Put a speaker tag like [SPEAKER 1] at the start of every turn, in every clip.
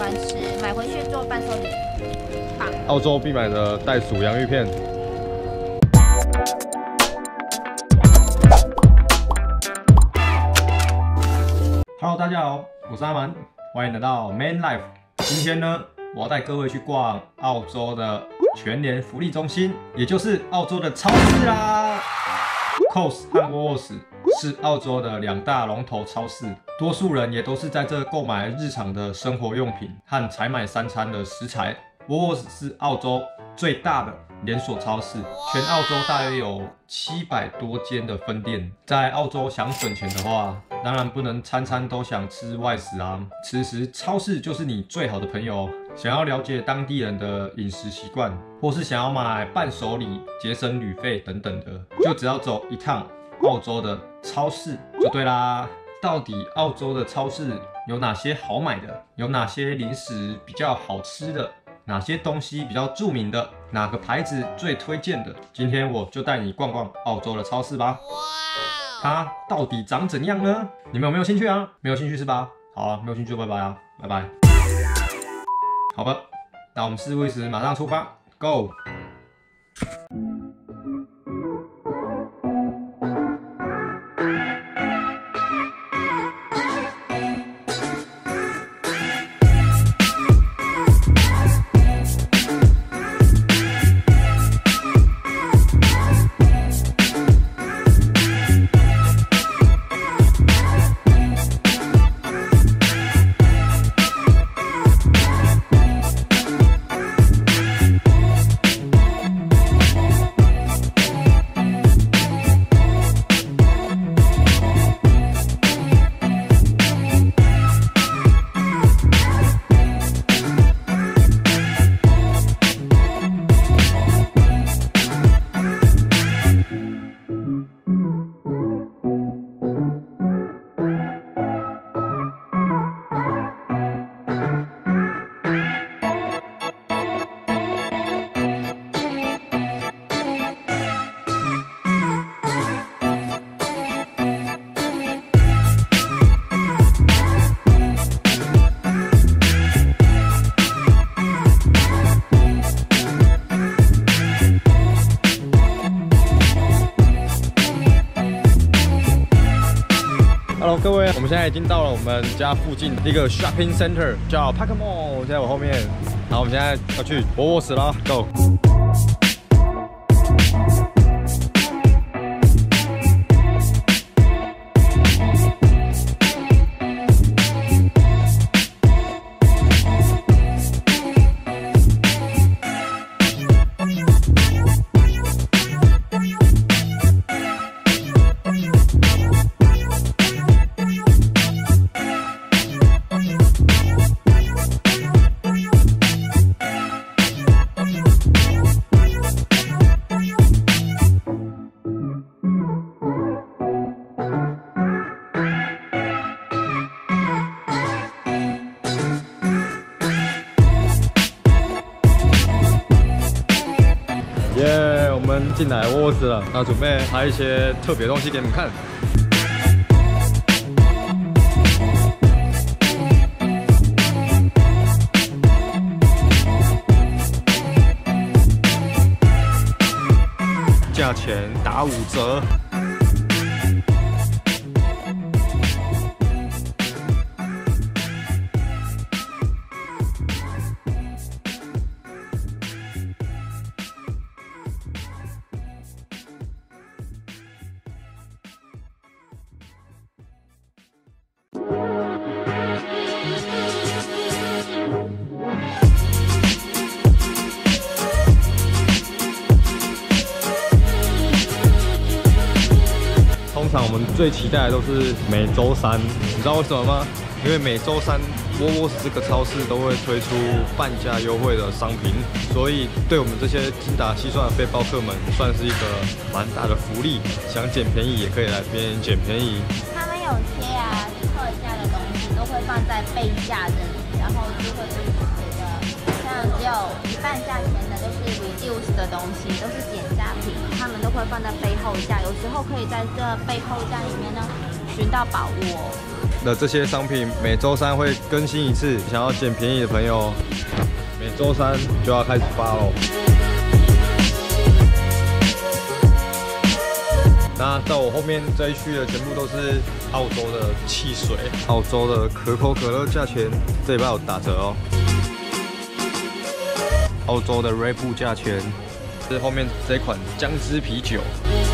[SPEAKER 1] 欢吃，买回去做伴手礼。棒！
[SPEAKER 2] 澳洲必买的袋鼠洋芋片。Hello， 大家好，我是阿蛮，欢迎来到 Man Life。今天呢，我要带各位去逛澳洲的全联福利中心，也就是澳洲的超市啦。Coles 和 Woolworths 是澳洲的2大龙头超市，多数人也都是在这购买日常的生活用品和采买3餐的食材。Woolworths 是澳洲最大的连锁超市，全澳洲大约有700多间的分店。在澳洲想省钱的话，当然不能餐餐都想吃外食啊。此时超市就是你最好的朋友。想要了解当地人的饮食习惯，或是想要买伴手礼、节省旅费等等的，就只要走一趟澳洲的超市就对啦。到底澳洲的超市有哪些好买的？有哪些零食比较好吃的？哪些东西比较著名的？哪个牌子最推荐的？今天我就带你逛逛澳洲的超市吧。它到底长怎样呢？你们有没有兴趣啊？没有兴趣是吧？好啊，没有兴趣就拜拜啊，拜拜。好吧，那我们事不宜迟，马上出发 ，Go！Hello， 各位，我们现在已经到了我们家附近一个 shopping center， 叫 Park Mall， 在我后面。然后我们现在要去Woolworths啦 ，Go！耶，我们进来Woolworths了，那准备拍一些特别东西给你们看。价钱打5折。通常我们最期待的都是每周3，你知道为什么吗？因为每周3Woolworths这个超市都会推出半价优惠的商品，所以对我们这些精打细算的背包客们，算是一个蛮大的福利。想捡便宜也可以来这边捡便宜。
[SPEAKER 1] 他们有些特价的东西都会放在备价这里，然后就会是觉得像只有一半价钱的都是 reduce 的东西，都是减价品，他们都会放在背后价，有时候可以在这背后价里面呢寻到宝物哦。
[SPEAKER 2] 的这些商品每周3会更新一次，想要捡便宜的朋友，每周3就要开始发喽。那在我后面这一区的全部都是澳洲的汽水，澳洲的可口可乐价钱这礼拜有打折哦。澳洲的 Red Bull 价钱是后面这款姜汁啤酒。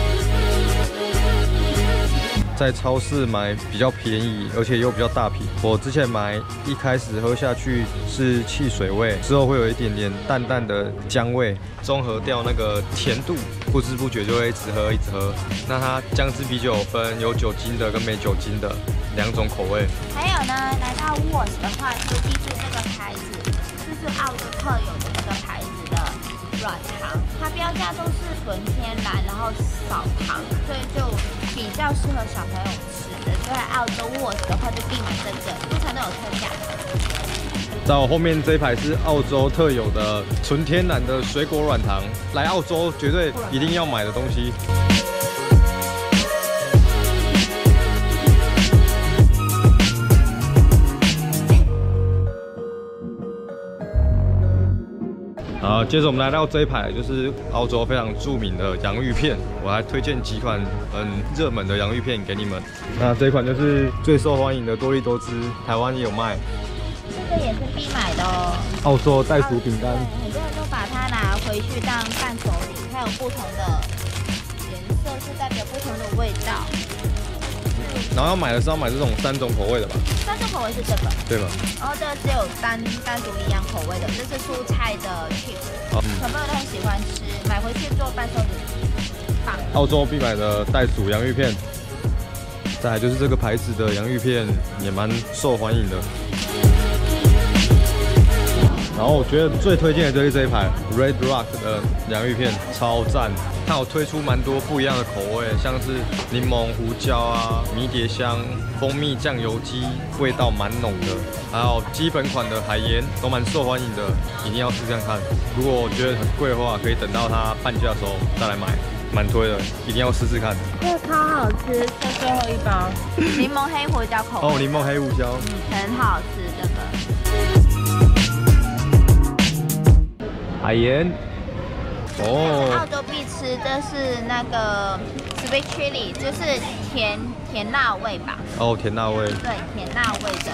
[SPEAKER 2] 在超市买比较便宜，而且又比较大瓶。我之前买一开始喝下去是汽水味，之后会有一点点淡淡的姜味，中和掉那个甜度，不知不觉就会一直喝一直喝。那它姜汁啤酒分有酒精的跟没酒精的2种口味。
[SPEAKER 1] 还有呢，来到 Woolworths 的话，就记住这个牌子，这是澳洲特有的这个牌子的软糖，它标价都是纯天然，然后少糖，所以就比较适合小朋友吃的。所以来澳洲 Woolworths 的话，就必买这个，通常都有特价。
[SPEAKER 2] 在我后面这一排是澳洲特有的纯天然的水果软糖，来澳洲绝对一定要买的东西。 好，接着我们来到这一排，就是澳洲非常著名的洋芋片。我还推荐几款很热门的洋芋片给你们。那这一款就是最受欢迎的多利多汁，台湾也有卖。
[SPEAKER 1] 这个也是必买的哦。
[SPEAKER 2] 澳洲袋鼠饼干，
[SPEAKER 1] 很多人都把它拿回去当伴手礼，它有不同的颜色，是代表不同的味道。
[SPEAKER 2] 然后要买的是要买这种3种口味的吧
[SPEAKER 1] 3种口味是这个，
[SPEAKER 2] 对吧？
[SPEAKER 1] 然后这个只有单独一样口味的，这是蔬菜的 chips， 小朋友都很喜欢吃，买回去做伴手礼，棒。
[SPEAKER 2] 澳洲必买的袋鼠洋芋片，再来就是这个牌子的洋芋片也蛮受欢迎的。然后我觉得最推荐的就是这一排 Red Rock 的洋芋片，超赞。它有推出蛮多不一样的口味，像是柠檬、胡椒啊、迷迭香、蜂蜜酱油鸡，味道蛮浓的。还有基本款的海盐都蛮受欢迎的，一定要试试看。如果我觉得很贵的话，可以等到它半价的时候再来买，蛮推的，一定要试试看。
[SPEAKER 1] 这个超好吃，这最后一包柠檬黑胡椒口味。
[SPEAKER 2] 哦，柠檬黑胡椒，
[SPEAKER 1] 很好吃这个。
[SPEAKER 2] 海盐。
[SPEAKER 1] 这是澳洲必吃，这是那个 sweet chili， 就是甜辣味吧？
[SPEAKER 2] 哦，甜辣味。
[SPEAKER 1] 对，甜辣味的。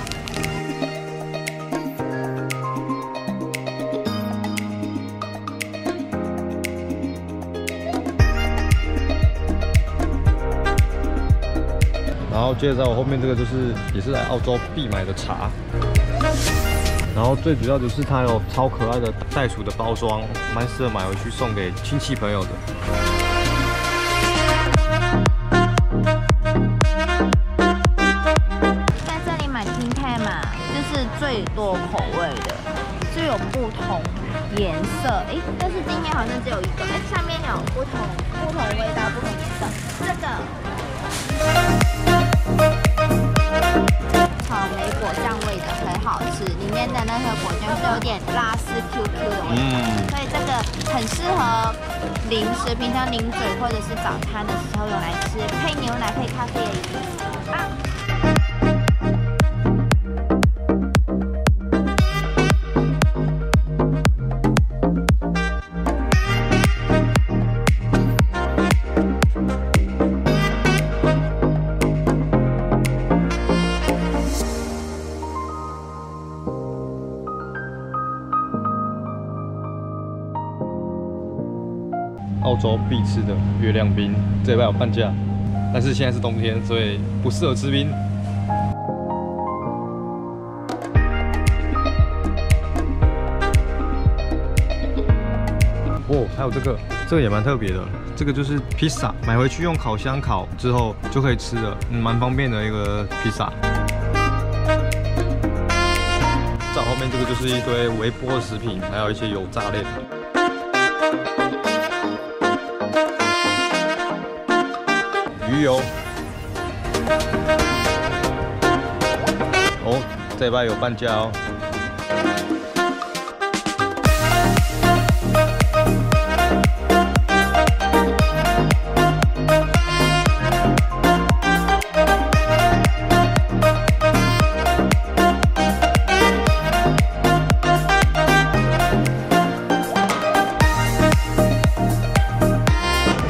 [SPEAKER 2] 然后接着在我后面这个就是也是来澳洲必买的茶。 然后最主要就是它有超可爱的袋鼠的包装，蛮适合买回去送给亲戚朋友的。
[SPEAKER 1] 在这里买听看嘛，这是最多口味的，就有不同颜色。哎，但是今天好像只有一个，哎，上面有不同味道、不同颜色。这个。 草莓果酱味的很好吃，里面的那个果酱是有点拉丝 QQ 的味道，所以这个很适合零食，平常零嘴或者是早餐的时候用来吃，配牛奶配咖啡也很棒。
[SPEAKER 2] 澳洲必吃的月亮冰，这礼拜有半价，但是现在是冬天，所以不适合吃冰。哦，还有这个也蛮特别的，这个就是披萨，买回去用烤箱烤之后就可以吃了，蛮方便的一个披萨。在后面这个就是一堆微波食品，还有一些油炸类的。 鱼油哦，这礼拜有半价哦。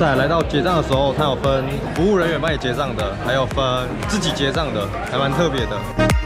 [SPEAKER 2] 再来到结账的时候，它有分服务人员帮你结账的，还有分自己结账的，还蛮特别的。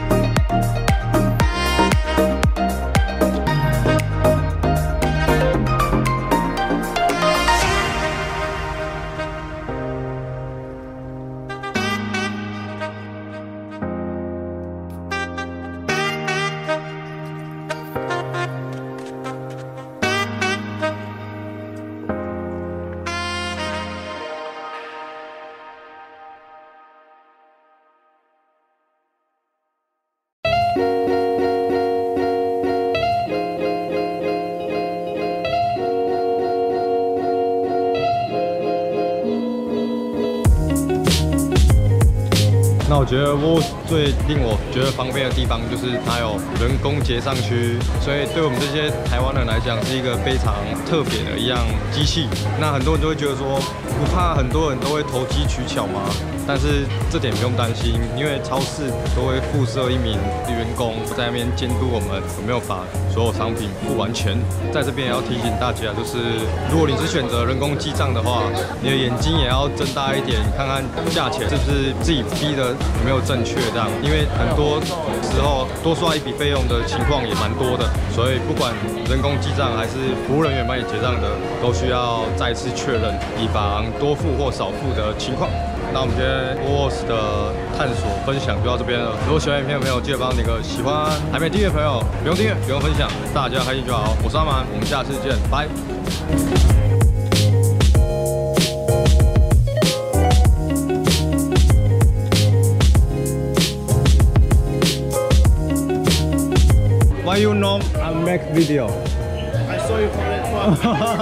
[SPEAKER 2] 那我觉得 Woolworths 最令我觉得方便的地方就是它有人工结账区，所以对我们这些台湾人来讲是一个非常特别的一样机器。那很多人就会觉得说，不怕很多人都会投机取巧吗？但是这点不用担心，因为超市都会附设一名员工在那边监督我们有没有把所有商品付完钱。在这边也要提醒大家，就是如果你是选择人工记账的话，你的眼睛也要睁大一点，看看价钱是不是自己逼的有没有正确这样，因为很多时候多刷一笔费用的情况也蛮多的，所以不管人工记账还是服务人员帮你结账的，都需要再次确认，以防多付或少付的情况。那我们今天 Woolworths 的探索分享就到这边了。如果喜欢影片的朋友，记得帮我点个喜欢。还没订阅的朋友，不用订阅，不用分享，大家开心就好。我是阿蛮，我们下次见，拜。Why you know I make video?
[SPEAKER 3] I saw you from that far.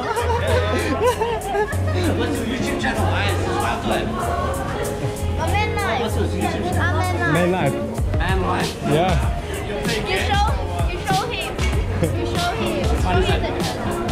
[SPEAKER 3] What's your YouTube channel? I subscribe to it. What's your YouTube channel?
[SPEAKER 2] Main life.
[SPEAKER 3] Man Life.
[SPEAKER 2] Yeah.
[SPEAKER 1] You show him. You show him. Show him the channel.